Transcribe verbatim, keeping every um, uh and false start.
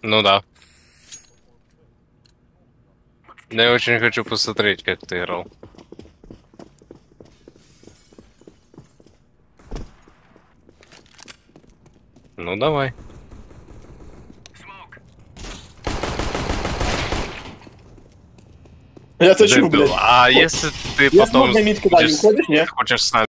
Ну да. Но я очень хочу посмотреть, как ты играл. Ну давай. Я хочу, блядь. А если ты Я потом смог на мид куда, не будешь- уходишь, не? хочешь с нами